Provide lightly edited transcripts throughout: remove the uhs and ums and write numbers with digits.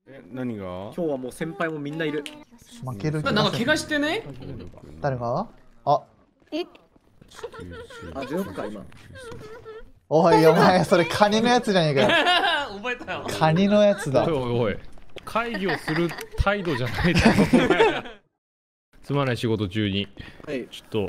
何が？ 今日はもう先輩もみんないる。 負ける気なんかがする。 怪我してね。 誰が？あ、 あ、ジョークか今。 おいお前それカニのやつじゃねえかよ。 覚えたよ。 カニのやつだ。 おいおいおい、会議をする態度じゃないだろお前。つまない仕事中にはい。 ちょっと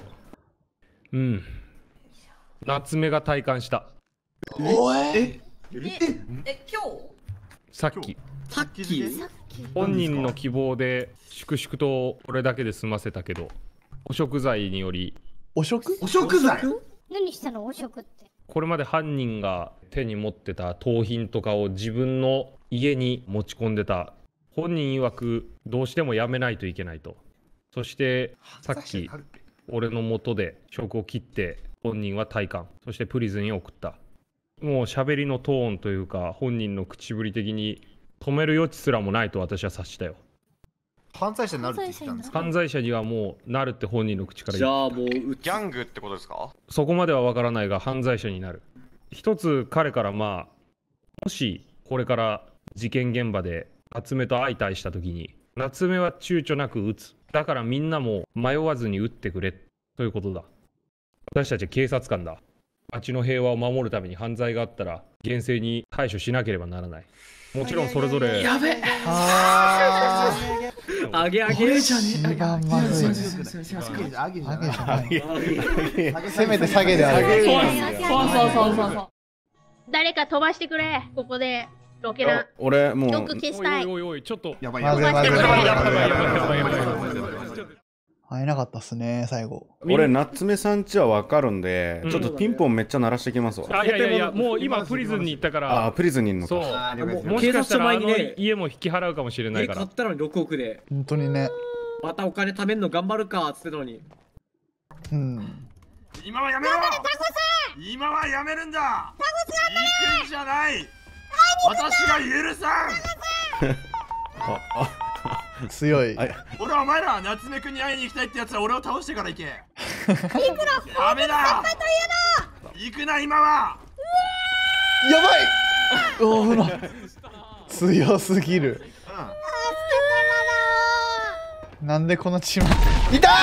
夏目が体感した。 おい。 今日？ さっきさっき。 本人の希望で粛々とこれだけで済ませたけど、汚職罪によりお食？ お食材。 何したのお食って。 これまで犯人が手に持ってた盗品とかを自分の家に持ち込んでた。本人曰くどうしてもやめないといけないと。そしてさっき俺の元で職を切って本人は退官、そしてプリズンに送った。もう喋りのトーンというか本人の口ぶり的に止める余地すらもないと私は察したよ。 犯罪者になるって言ってたんですか？ 犯罪者にはもうなるって本人の口からじ言う。 ゃあもうギャングってことですか？ そこまでは分からないが犯罪者になる。一つ彼からもしこれから事件現場で夏目と相対した時に夏目は躊躇なく撃つ。だからみんなも迷わずに撃ってくれということだ。私たちは警察官だ。町の平和を守るために犯罪があったら厳正に対処しなければならない。もちろんそれぞれやべ。 あげあこれげ。 一番まずいね。 あげじゃ上げじゃない。 ない。 せめて下げである。 そう。誰か飛ばしてくれ。ここでロケラン。 俺もうよく消したい。 おいおいおい、ちょっとやばいまずいまずい。 やばいやばいやばいやばいやばいやばい。 会えなかったっすね最後。 俺夏目さんちは分かるんで、ちょっとピンポンめっちゃ鳴らしてきますわ。 いやもう今プリズンに行ったからあ、プリズンにいんのそうか。 もしかしたら警察署前にね家も引き払うかもしれないか買ら。 ったのに6億で。 本当にね。 またお金貯めんの頑張るかっつってたのに。 今はやめろ。今はやめるんだ。行くんじゃない。私が許さん。 強い。 俺はお前ら夏目くんに会いに行きたいってやつは俺を倒してから行け。ダメだ。行くな今は。 やばい。おお、強すぎる。なんでこのチーム。いたー。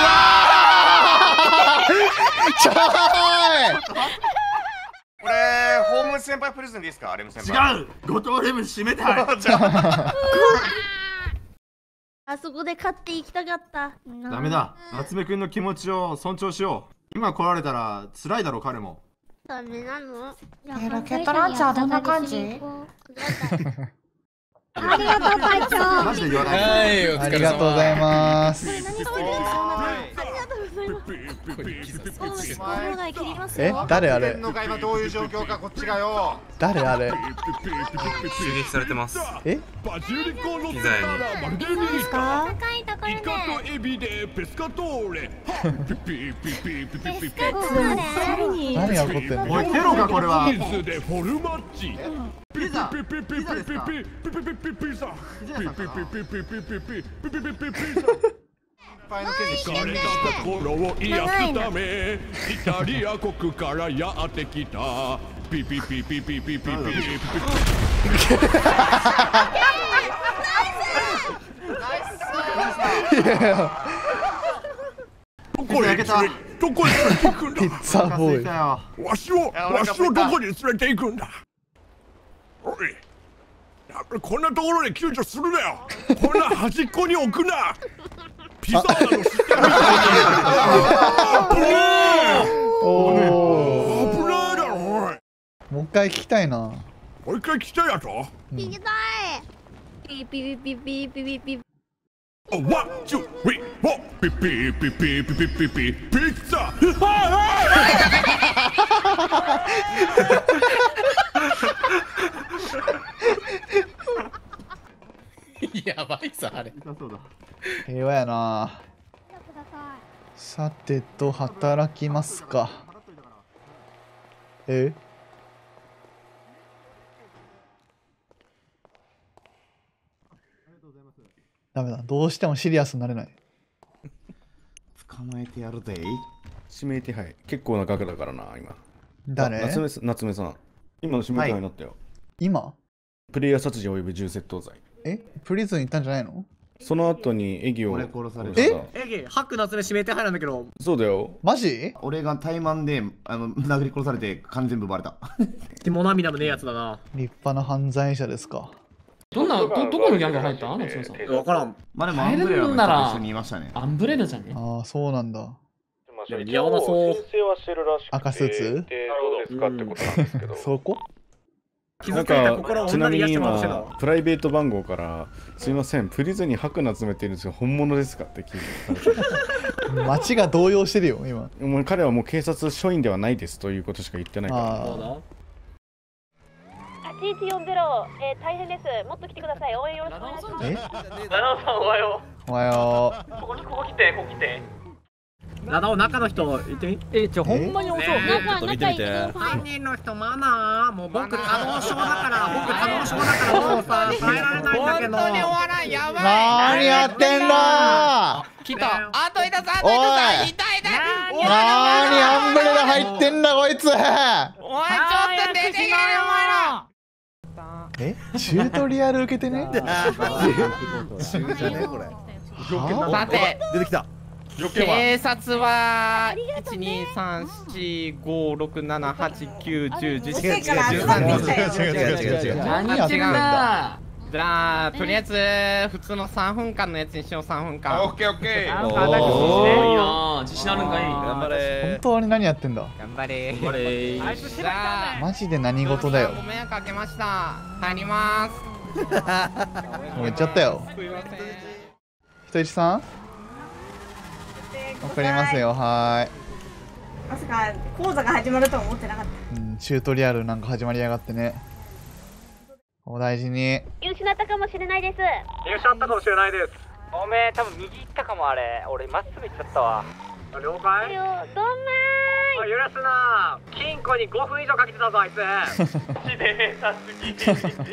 ちょーい。 これホーム先輩プレゼンでいいですか？レム先輩。違う。後藤レム締めたい。 あそこで勝っていきたかった。 ダメだ。夏目くんの気持ちを尊重しよう。今来られたら辛いだろ彼も。 ダメなの？ ロケットランチャーどんな感じ？ ありがとう隊長。 マジで言わない。 はい、お疲あれ様。 りがとうございます。え、誰あれ？ のが今どういう状況かこっちがよ。 誰あれ？ 襲撃されてます。 え？ ピザ屋に。 ですか？高いところで。 何が起こってんの？ おいテロかこれは。 ピザ。 ピザですか？ パイの件で死疲れた心を癒すためイタリア国からやってきたピピピピピピピピピどこへ焼けた。 どこへ連れて行くんだ。 ピッツァボーイ。 わしをどこに連れて行くんだ。おい、こんなところで救助するなよ。こんな端っこに置くな。ピザなの知ってるみたいに。 おお。 危ないだろおい。 もう一回聞きたいな。 もう一回来たやと。 聞きたい。ピピピピピピピ。 ワン、ツー、スリー、フォー、ピピピピピピピピピッツァ。 やばいさあれ。 平和やな。さてと働きますか。え？ダメだ。どうしてもシリアスになれない。 捕まえてやるぜ。 指名手配結構な額だからな今。 誰？ 夏目さん今の指名手配になったよ。 今？ プレイヤー殺人及び銃窃盗罪。 プリズン行ったんじゃないの？ その後にエギを俺殺された。 ハック夏目指名手配なんだけど。 そうだよ。 マジ？ 俺が怠慢で殴り殺されて金全部バレた。 でも涙もねえやつだな。 立派な犯罪者ですか。 どこのギャング入った夏目さん。 わからん。 まあでもアンブレラの人と一緒にいましたね。 アンブレラじゃね。 ああ、そうなんだ。 似合わなそう。 赤スーツ？ どうですかってことなんですけど。 そこ？ なんかちなみに今プライベート番号からすいませんプリズンに白菜集めているんですが本物ですかって聞いて街が動揺してるよ今。 もう彼はもう警察署員ではないですということしか言ってないから 8140、大変です。もっと来てください。応援よろしくお願いします。 え？ ナナさんおはよおはよう。ここ来て。 ナダオ中の人言ってみ。 ほんまに遅い。ちょっと見てみて。 犯人の人マナー。もう僕多動症だからもうさ耐えられないんだけど。 本当にお笑いやばい。 何やってんだ来た。あといたさん、痛い。 何アンブレラ入ってんだこいつ。 おいちょっと出てけよお前ら。 チュートリアル受けてね。 さて出てきた。 警察は12345678910111213 何やってんだ。 じゃあとりあえず普通の3分間のやつにしよう。3分間。 オッケー。 いいな自信あるんかい。 頑張れ。 本当に何やってんだ。 頑張れ。 じゃあマジで何事だよ。 ご迷惑かけました。入ります。 もう行っちゃったよ。人石さん送りますよ。はーい。 まさか講座が始まるとは思ってなかった。 チュートリアルなんか始まりやがってね。お大事に。 見失ったかもしれないです。 見失ったかもしれないです。 おめえ多分右行ったかも。あれ俺まっすぐ行っちゃったわ。 了解。 どんまーい。 許すな。金庫に5分以上かけてたぞあいつ。 ひでえさす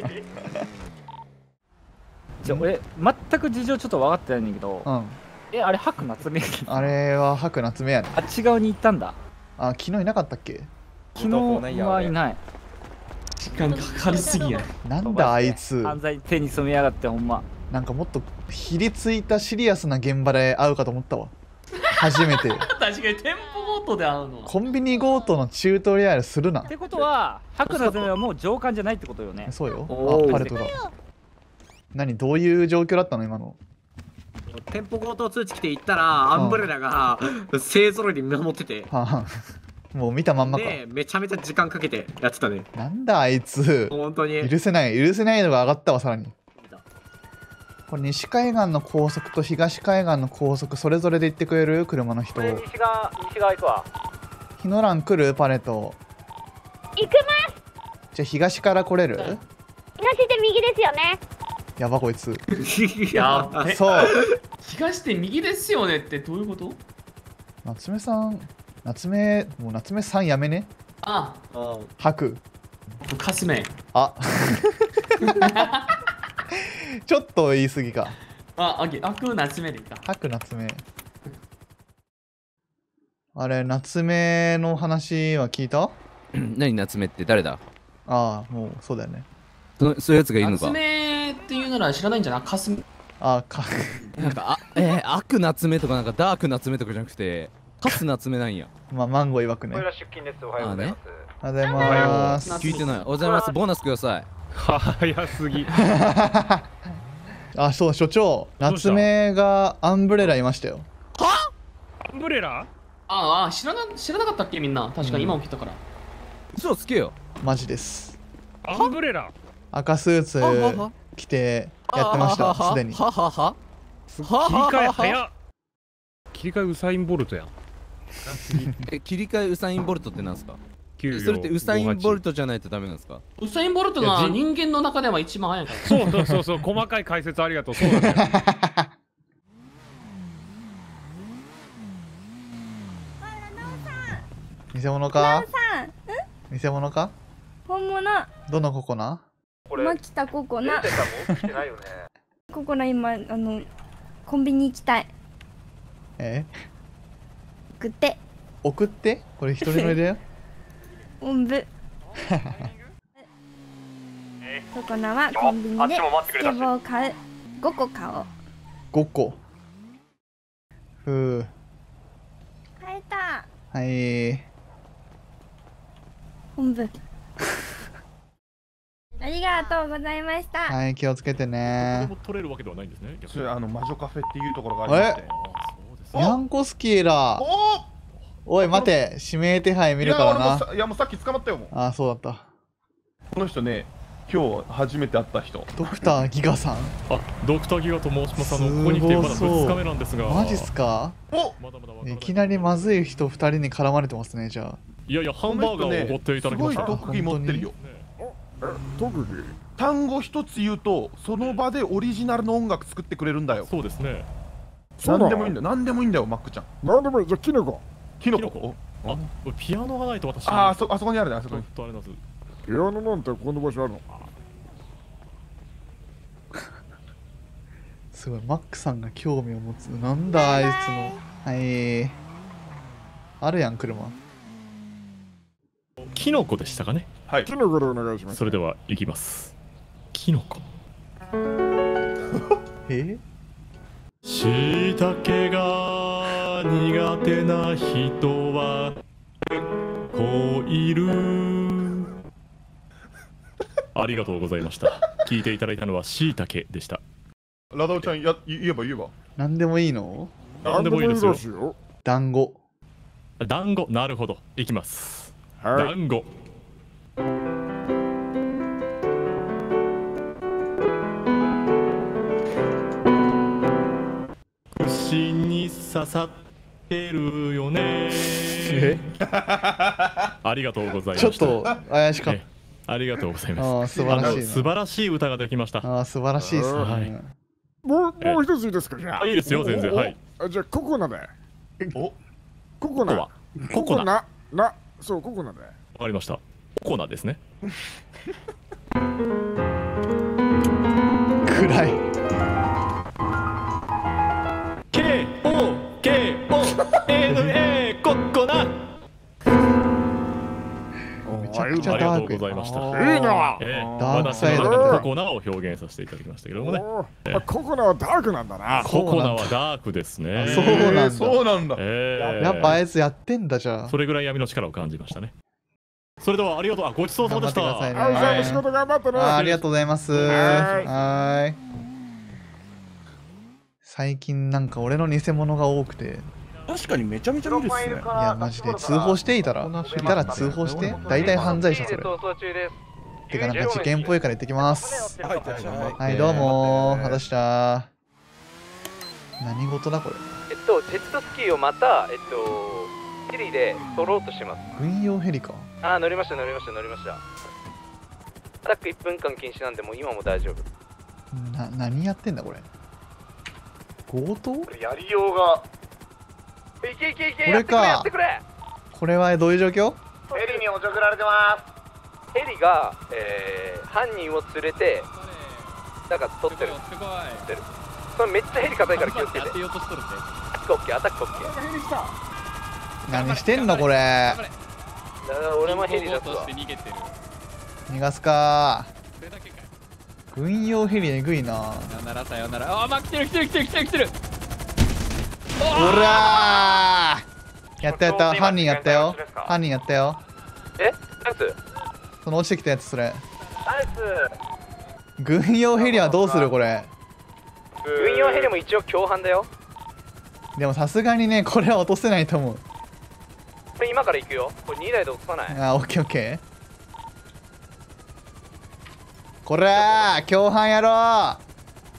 ぎ。俺全く事情ちょっと分かってないんだけど。あれ白夏目。 あれは白夏目やね。 あっち側に行ったんだ。 あ、昨日いなかったっけ？ 昨日はいない。 時間かかりすぎや。 なんだあいつ。 犯罪手に染めやがってほんま。 なんかもっとひりついたシリアスな現場で会うかと思ったわ。初めて。 確かに店舗ごとで会うの。 コンビニ強盗のチュートリアルするな。 ってことは白夏目はもう上官じゃないってことよね。 そうよ。あ、パレットだ。何どういう状況だったの今の？ 店舗強盗通知来て行ったらアンブレラが勢ぞろいで見守ってて、 もう見たまんまか。 でめちゃめちゃ時間かけてやってたね。 なんだあいつ。 本当に許せないのが上がったわ。さらにこれ西海岸の高速と東海岸の高速それぞれで行ってくれる？車の人。 西側行くわ。 日野蘭来る？パレット行くます。 じゃあ東から来れる？ 東で右ですよね。 やばこいつ。 やべ。 そう。 東で右ですよねってどういうこと？ 夏目さん、もう夏目さんやめね。 ああ。白。 かすめ。 あ。ちょっと言い過ぎか。 白夏目でいいか。 白夏目。あれ、夏目の話は聞いた？ 何夏目って誰だ？ ああ、もうそうだよね。 そういうやつがいるのか。 夏目っていうなら知らないんじゃない？かすめ。 なんか悪夏目とかなんかダーク夏目とかじゃなくてカス夏目なんや。 まあマンゴー曰くね。 これは出勤です。おはようございます。 おはようございます。 聞いてない。おはようございます。ボーナスください。 早すぎ。 あ、そう所長、夏目がアンブレラいましたよ。 は？ アンブレラ？ 知らなかったっけみんな。確かに今起きたから。 嘘つけよ。 マジです。 アンブレラ。 赤スーツ着てやってましたすでに。 ははは。 切り替え早っ。切り替えウサインボルトやん。 切り替えウサインボルトってなんすか？それってウサインボルトじゃないとダメなんですか？ ウサインボルトが人間の中では一番早いから。 そう細かい解説ありがとう。そうなんだよ。 偽物か？偽物か？ 本物。 どのココナ？ 牧田ココナ。ココナ今コンビニ行きたい。送って。 送って？これ一人乗りだよ。 おんぶ。 ココナはコンビニでスケボーを買う。5個買おう。 5個。 買えた。 はい。 本部。ありがとうございました。 はい、気をつけてね。 取れるわけではないんですね。 それ魔女カフェっていうところがありまして。 ニャンコスキーだ。おい待て、指名手配見るからな。 いやもうさっき捕まったよもう。 ああそうだった。 この人ね、今日初めて会った人。 ドクターギガさん。 ドクターギガと申します。ここに来てまだ2日目なんですが。 マジっすか。いきなりまずい人2人に絡まれてますね。じゃあ。 いやいや、ハンバーガーをおごっていただきました。 すごい特技持ってるよ。特技。単語一つ言うとその場でオリジナルの音楽作ってくれるんだよ。 そうですね。 何でもいいんだよ。何でもいいんだよ、マックちゃん。 何でもいい。じゃあキノコ。 キノコ。 あ、ピアノがないと私。 あそこにあるね。あそこに。 ピアノなんてこんな場所あるの。 すごい、マックさんが興味を持つ。なんだあいつの。はい。あるやん、車。 キノコでしたかね。 はい。 キノコでお願いします。それでは行きます。キノコ。しいたけが苦手な人はこういる。ありがとうございました。聞いていただいたのはしいたけでした。 ラダオちゃん言えば。 なんでもいいの？ なんでもいいですよ。 団子。 団子、なるほど。いきます。団子。串に刺さってるよね。ありがとうございました。 ちょっと怪しかった。 ありがとうございます。 素晴らしい。 素晴らしい歌ができました。 素晴らしいですね。 もう一ついいですか。じゃあいいですよ、全然。はい。じゃあココナで。ココナ。ココナ。そうココナで。わかりました。ココナですね。 暗い。 KOKONA ココナ。 めちゃくちゃダーク。 ありがとうございました。 いいな。 私のココナを表現させていただきましたけどもね。ココナはダークなんだな。ココナはダークですね。 そうなんだ。やっぱあいつやってんだじゃあ。 それぐらい闇の力を感じましたね。それではありがとう。ごちそうさまでした。 仕事頑張ってね。ありがとうございます。はい。最近なんか俺の偽物が多くて。 確かにめちゃめちゃ見るっすね。 いやマジで通報していたら通報して。大体犯罪者それ。てかなんか事件っぽいから行ってきます。はいどうもー。はだした。何事だこれ。 ジェットスキーをまたヘリで取ろうとしてます。 軍用ヘリか。 乗りました。アタック1分間禁止なんでもう今も大丈夫。 何やってんだこれ。強盗？ やりようが。いけこれか。やってくれ。これはどういう状況？ ヘリにおちょくられてます。ヘリが、犯人を連れてなんか取ってる。それめっちゃヘリ硬いから気をつけて。アタックオッケー。 何してんのこれ。 俺もヘリ出すわ。 逃がすか。軍用ヘリえぐいな。 さよなら。来てる。 ほらー。やった犯人やったよ。ナイス。その落ちてきたやつそれ。 ナイス。 軍用ヘリはどうするこれ。 軍用ヘリも一応共犯だよ。 でもさすがにねこれは落とせないと思う。 これ今から行くよ。これ2台で落とさない。 オッケー。これー共犯やろう。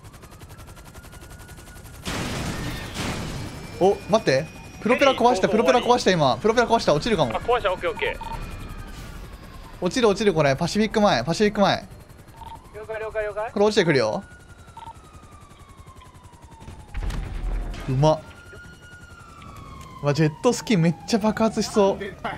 お待ってプロペラ壊した今。プロペラ壊した。落ちるかも。 壊した。オッケー。 落ちるこれ。パシフィック前。 了解。 これ落ちてくるよ。うまっ。ジェットスキーめっちゃ爆発しそう。 出た。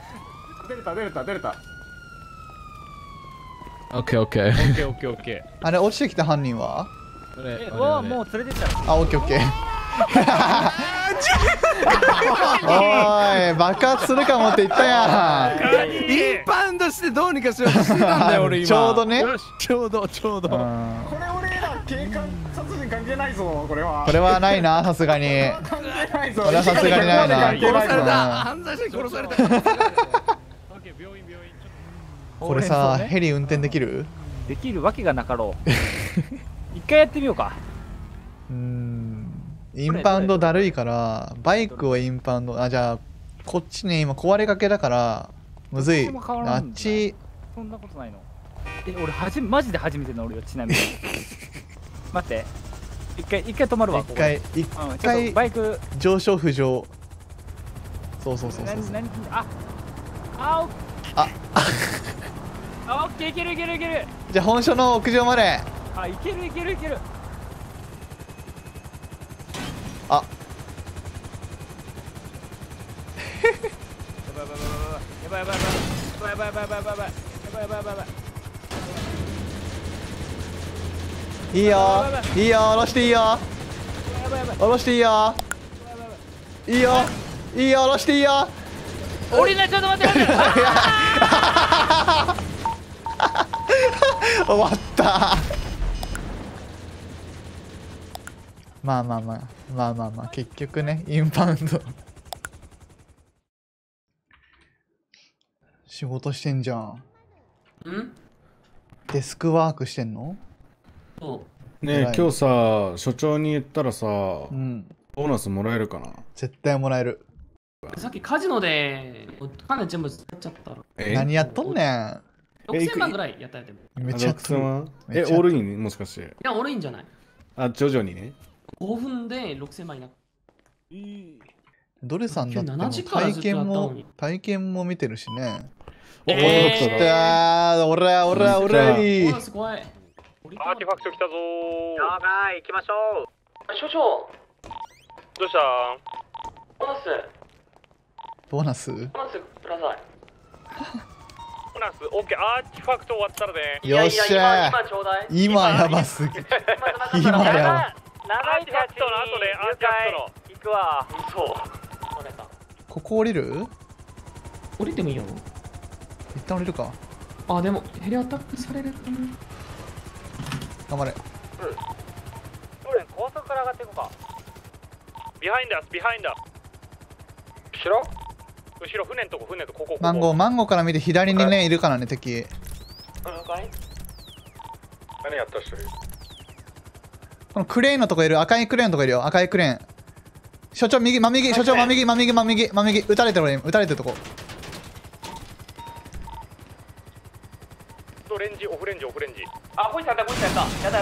オッケー。 あれ落ちてきた犯人は？ もう連れてった。 オッケー。 おい爆発するかもって言ったやん。 インパウンドしてどうにかしようとしてたんだよ俺今。 ちょうどね。 ちょうど。 これ俺ら警官殺人関係ないぞこれは。 これはないな、さすがに。 関係ないぞ。 これはさすがにないな。 殺された。犯罪者に殺された。 これさ、ヘリ運転できる？ できるわけがなかろう。一回やってみようか。 インパウンドだるいからバイクをインパウンド、あ、じゃあこっちね今壊れかけだからむずい。あっちそんなことないの。俺マジで初めて乗るよ、ちなみに。待って一回止まるわ。 一回バイク上昇浮上。そう。 オッケー、いける。 じゃあ本所の屋上まで。 あ、いける。 あやばい。 いいよ、下ろしていいよ。下ろしていいよ。下ろしていいよ。 降りない、ちょっと待って。 終わった。まあ結局ね、インパウンド仕事してんじゃん。デスクワークしてんの？ ねえ、今日さ所長に言ったらさ、ボーナスもらえるかな？ 絶対もらえる。 さっきカジノで金全部使っちゃった。 何やっとんねん。 6000万ぐらいやったやつ。 めちゃくちゃ。 オールインもしかして？いや、オールインじゃない。 あ、徐々にね。 5分で6000万になった。 ドルさんだっても体験も見てるしね。 お、来た。おら。 アーティファクト来たぞー。 了解、行きましょう。 所長。 どうしたボーナスください。 ボーナス、オッケー、アーティファクト終わったらね。 よっしゃー。今やばすぎ。今やば。 アーティファクトの後で、アーティファクトの。 行くわ。 ここ降りる？ 降りてもいいよ。 一旦降りるか。 あ、でもヘリアタックされるかな。 頑張れ。 高速から上がっていこうか。 ビハインダー、後ろ、船のとこ、ここ。 マンゴーから見て左にね、いるからね、敵。 何やった人いる？ このクレーンのとこいる、赤いクレーンのとこいるよ、赤いクレーン。所長、真右、所長、真右、撃たれてるとこ。 オフレンジ。 あ、こいつやった。やった。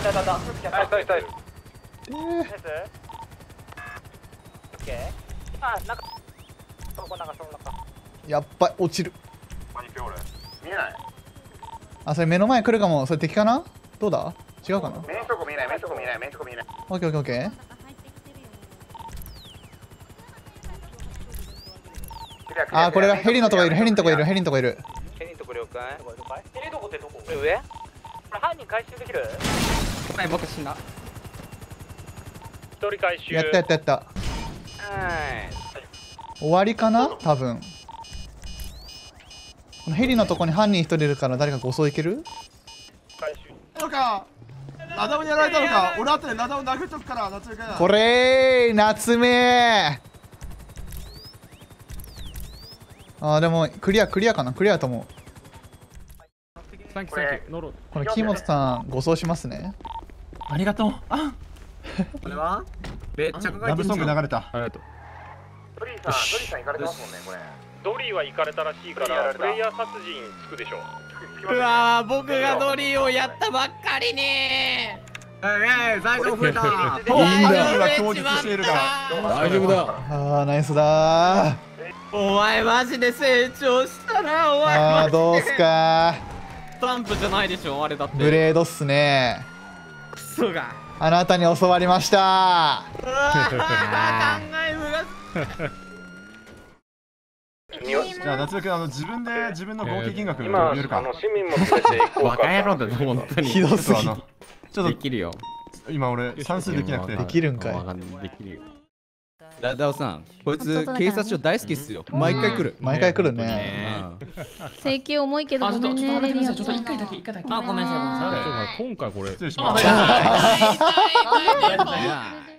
やっぱ落ちる。 見えない。 あ、それ目の前来るかも。それ敵かな？どうだ？違うかな？ 目んとこ見えない。 オッケー。あ、これがヘリのとこいる。 ヘリのとこ了解。 ヘリどこってどこ？ 上？これ犯人回収できる？ はい、僕死んだ。 一人回収。 やった。終わりかな？多分。このヘリのとこに犯人一人いるから誰か護送いける？ 回収。そうか。ナダムにやられたのか。俺後でナダム殴っとくから夏目か。 これー、夏目ー。あー、でもクリアかな？クリアと思う。 サンキー。 これ木本さん護送しますね。 ありがとう。あ、これはめっちゃラブソング流れた。 ありがとう。 ドリーさん行かれてますもんね、これ。 ドリーは行かれたらしいからプレイヤー殺人つくでしょ。 うわー、僕がドリーをやったばっかりに最初増えた。 いいんだ。今供述しているから大丈夫だ。 あー、ナイスだー。 お前マジで成長したな、お前。 あー、どうすかー。トランプじゃないでしょ、あれだって。 ブレードっすね。 クソが。 あなたに教わりました。 うわー、考えむが。 じゃあ夏目君、自分で自分の合計金額言えるか。 市民も連れて行こうか。 バカ野郎だぞ、本当に。 ひどすぎ。 ちょっとできるよ。 今俺算数できなくて。 できるんかい。 できるよ。 ダオさん、こいつ警察署大好きっすよ。毎回来る。 毎回来るね。 請求重いけどごめんね。レディア。 ちょっと一回だけ。あ、ごめんなさい。 今回これ。 失礼します。